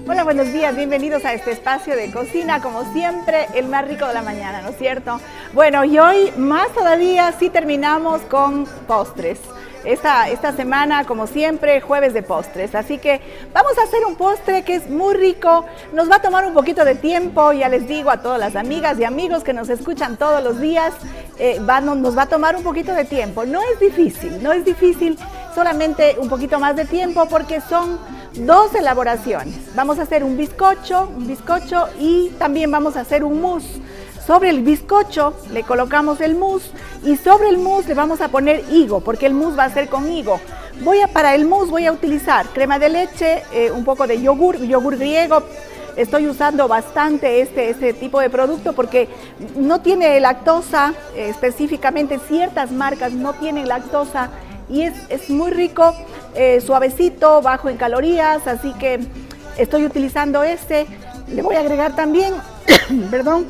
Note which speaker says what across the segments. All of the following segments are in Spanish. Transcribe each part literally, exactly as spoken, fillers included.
Speaker 1: Hola, buenos días, bienvenidos a este espacio de cocina, como siempre, el más rico de la mañana, ¿no es cierto? Bueno, y hoy más todavía sí terminamos con postres. Esta, esta semana, como siempre, jueves de postres, así que vamos a hacer un postre que es muy rico, nos va a tomar un poquito de tiempo, ya les digo a todas las amigas y amigos que nos escuchan todos los días, eh, va, no, nos va a tomar un poquito de tiempo, no es difícil, no es difícil, solamente un poquito más de tiempo porque son dos elaboraciones. Vamos a hacer un bizcocho, un bizcocho y también vamos a hacer un mousse. Sobre el bizcocho le colocamos el mousse y sobre el mousse le vamos a poner higo, porque el mousse va a ser con higo. Voy a, para el mousse voy a utilizar crema de leche, eh, un poco de yogur, yogur griego. Estoy usando bastante este, este tipo de producto porque no tiene lactosa, eh, específicamente ciertas marcas no tienen lactosa y es, es muy rico, eh, suavecito, bajo en calorías, así que estoy utilizando este. Le voy a agregar también, perdón,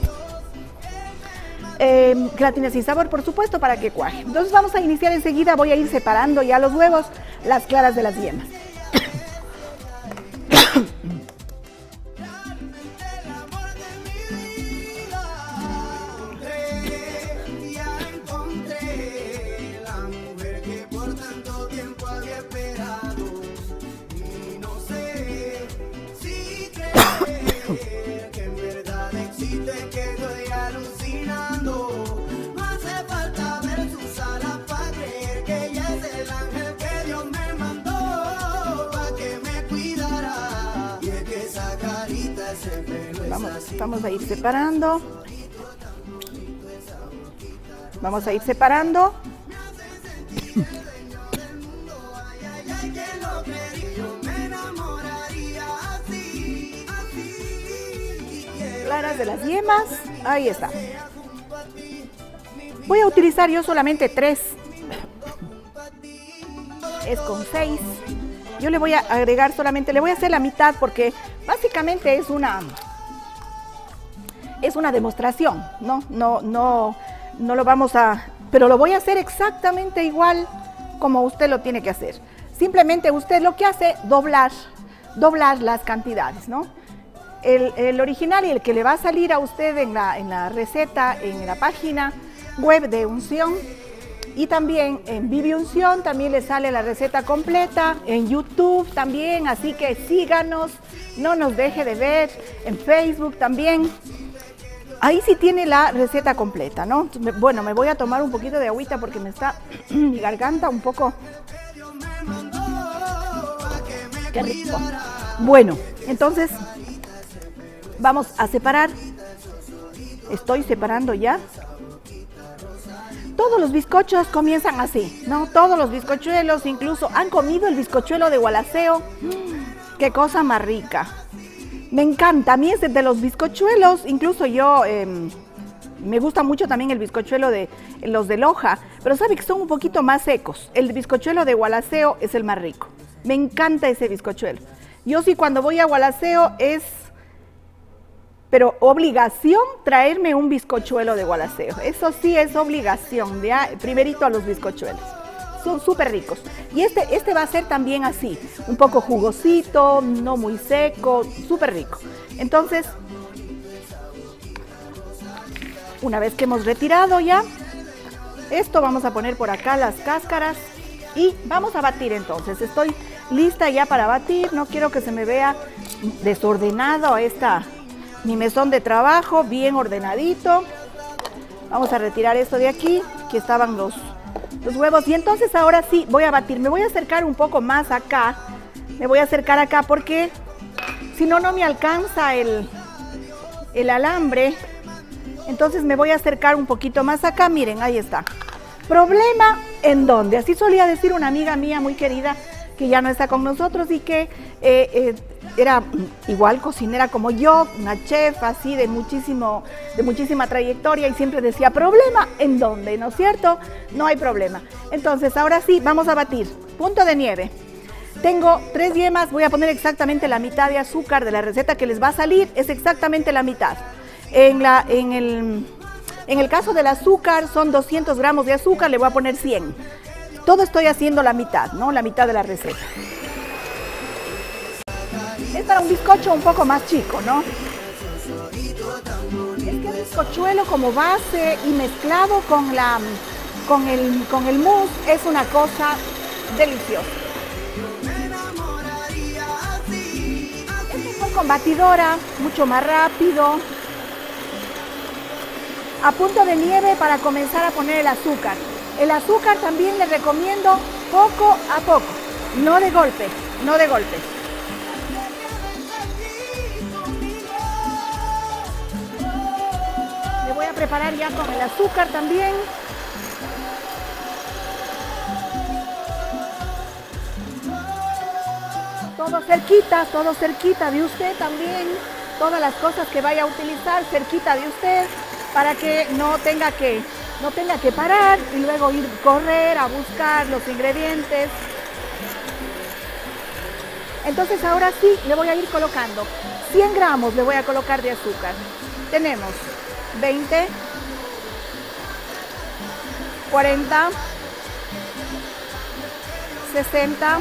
Speaker 1: Eh, gelatina sin sabor, por supuesto, para que cuaje. Entonces vamos a iniciar enseguida, voy a ir separando ya los huevos, las claras de las yemas. Vamos, vamos a ir separando. Vamos a ir separando. Claras de las yemas. Ahí está. Voy a utilizar yo solamente tres. Es con seis. Yo le voy a agregar solamente, le voy a hacer la mitad porque básicamente es una... Es una demostración, ¿no? No, no, no lo vamos a... Pero lo voy a hacer exactamente igual como usted lo tiene que hacer. Simplemente usted lo que hace, doblar, doblar las cantidades, ¿no? El, el original y el que le va a salir a usted en la, en la receta, en la página web de Unción, y también en Vivi Unción también le sale la receta completa, en YouTube también, así que síganos, no nos deje de ver, en Facebook también. Ahí sí tiene la receta completa, ¿no? Bueno, me voy a tomar un poquito de agüita porque me está mi garganta un poco... ¡Qué rico! Bueno, entonces vamos a separar. Estoy separando ya. Todos los bizcochos comienzan así, ¿no? Todos los bizcochuelos, incluso han comido el bizcochuelo de Gualaceo. ¡Qué cosa más rica! Me encanta, a mí es de los bizcochuelos, incluso yo, eh, me gusta mucho también el bizcochuelo de los de Loja, pero sabe que son un poquito más secos. El bizcochuelo de Gualaceo es el más rico. Me encanta ese bizcochuelo. Yo sí cuando voy a Gualaceo es, pero obligación traerme un bizcochuelo de Gualaceo. Eso sí es obligación, ya, primerito a los bizcochuelos. Son súper ricos. Y este, este va a ser también así, un poco jugosito, no muy seco, súper rico. Entonces, una vez que hemos retirado ya, esto vamos a poner por acá las cáscaras y vamos a batir entonces. Estoy lista ya para batir, no quiero que se me vea desordenado esta, mi mesón de trabajo, bien ordenadito. Vamos a retirar esto de aquí, aquí estaban los... los huevos y entonces ahora sí voy a batir, me voy a acercar un poco más acá, me voy a acercar acá porque si no, no me alcanza el, el alambre, entonces me voy a acercar un poquito más acá, miren, ahí está. ¿Problema en dónde? Así solía decir una amiga mía muy querida que ya no está con nosotros y que eh, eh, era igual cocinera como yo, una chef así de, muchísimo, de muchísima trayectoria y siempre decía, ¿problema en dónde? ¿No es cierto? No hay problema. Entonces, ahora sí, vamos a batir. Punto de nieve. Tengo tres yemas, voy a poner exactamente la mitad de azúcar de la receta que les va a salir, es exactamente la mitad. En, la, en, el, en el caso del azúcar son doscientos gramos de azúcar, le voy a poner cien. Todo estoy haciendo la mitad, ¿no? La mitad de la receta. Es para un bizcocho un poco más chico, ¿no? Es que el bizcochuelo como base y mezclado con, la, con, el, con el mousse es una cosa deliciosa. Es mejor con batidora, mucho más rápido. A punto de nieve para comenzar a poner el azúcar. El azúcar también le recomiendo poco a poco, no de golpe, no de golpe. Le voy a preparar ya con el azúcar también. Todo cerquita, todo cerquita de usted también. Todas las cosas que vaya a utilizar cerquita de usted para que no tenga que, no tenga que parar y luego ir correr a buscar los ingredientes. Entonces ahora sí le voy a ir colocando cien gramos, le voy a colocar de azúcar. Tenemos veinte, cuarenta, sesenta,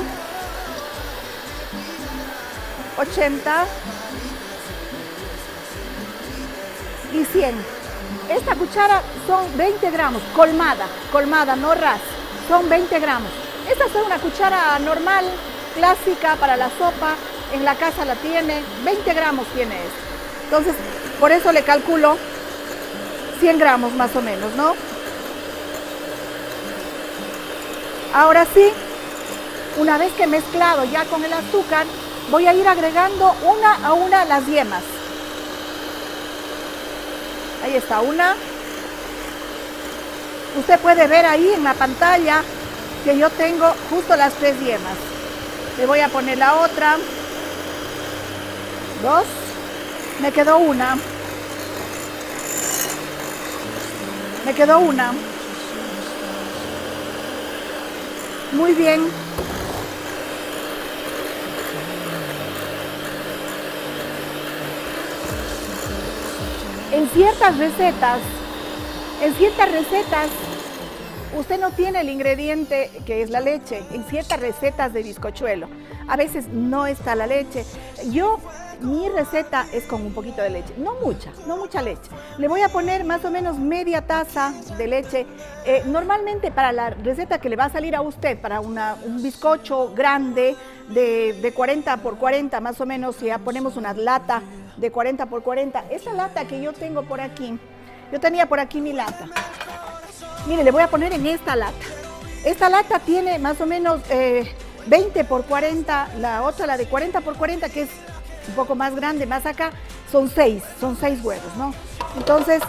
Speaker 1: ochenta y cien. Esta cuchara son veinte gramos, colmada, colmada, no ras, son veinte gramos. Esta es una cuchara normal, clásica para la sopa, en la casa la tiene, veinte gramos tiene esto. Entonces, por eso le calculo cien gramos más o menos, ¿no? Ahora sí, una vez que he mezclado ya con el azúcar, voy a ir agregando una a una las yemas. Ahí está una. Usted puede ver ahí en la pantalla que yo tengo justo las tres yemas. Le voy a poner la otra. Dos. Me quedó una. Me quedó una. Muy bien. En ciertas recetas, en ciertas recetas, usted no tiene el ingrediente que es la leche, en ciertas recetas de bizcochuelo. A veces no está la leche. Yo, mi receta es con un poquito de leche, no mucha, no mucha leche. Le voy a poner más o menos media taza de leche. Eh, normalmente para la receta que le va a salir a usted, para una, un bizcocho grande de, de cuarenta por cuarenta más o menos, si ya ponemos una lata de cuarenta por cuarenta, esa lata que yo tengo por aquí, yo tenía por aquí mi lata. Mire, le voy a poner en esta lata. Esta lata tiene más o menos eh, veinte por cuarenta, la otra, la de cuarenta por cuarenta, que es un poco más grande, más acá, son seis, son seis huevos, ¿no? Entonces,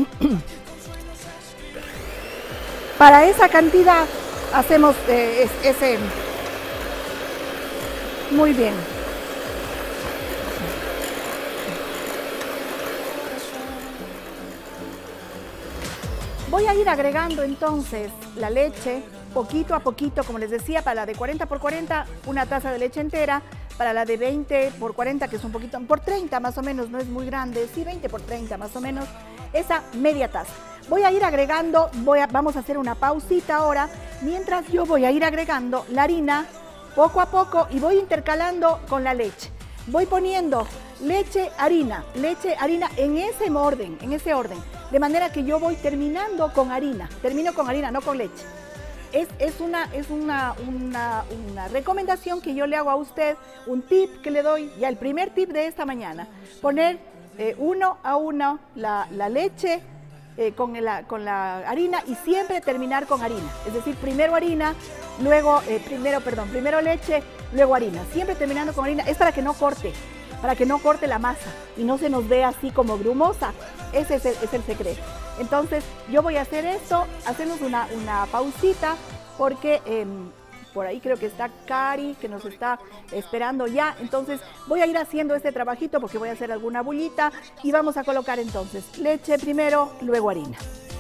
Speaker 1: para esa cantidad hacemos eh, ese... Muy bien. Voy a ir agregando entonces la leche poquito a poquito, como les decía, para la de cuarenta por cuarenta, una taza de leche entera, para la de veinte por cuarenta, que es un poquito, por treinta más o menos, no es muy grande, sí, veinte por treinta más o menos, esa media taza. Voy a ir agregando, voy a, vamos a hacer una pausita ahora, mientras yo voy a ir agregando la harina poco a poco y voy intercalando con la leche. Voy poniendo leche, harina, leche, harina en ese orden, en ese orden. De manera que yo voy terminando con harina, termino con harina, no con leche. Es, es, una, es una, una, una recomendación que yo le hago a usted, un tip que le doy, ya el primer tip de esta mañana, poner eh, uno a uno la, la leche eh, con, la, con la harina y siempre terminar con harina. Es decir, primero harina, luego, eh, primero, perdón, primero leche, luego harina. Siempre terminando con harina, es para que no corte. para que no corte la masa y no se nos vea así como grumosa. Ese es el, es el secreto. Entonces, yo voy a hacer esto, hacemos una, una pausita, porque eh, por ahí creo que está Cari, que nos está esperando ya. Entonces, voy a ir haciendo este trabajito porque voy a hacer alguna bullita y vamos a colocar entonces leche primero, luego harina.